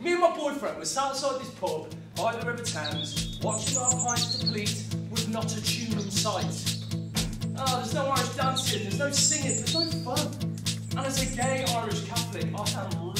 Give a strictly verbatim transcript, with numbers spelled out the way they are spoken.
Me and my boyfriend were sat outside this pub by the River Thames, watching our pints deplete with not a tune in sight. Oh, there's no Irish dancing, there's no singing, there's no fun. And as a gay Irish Catholic, I am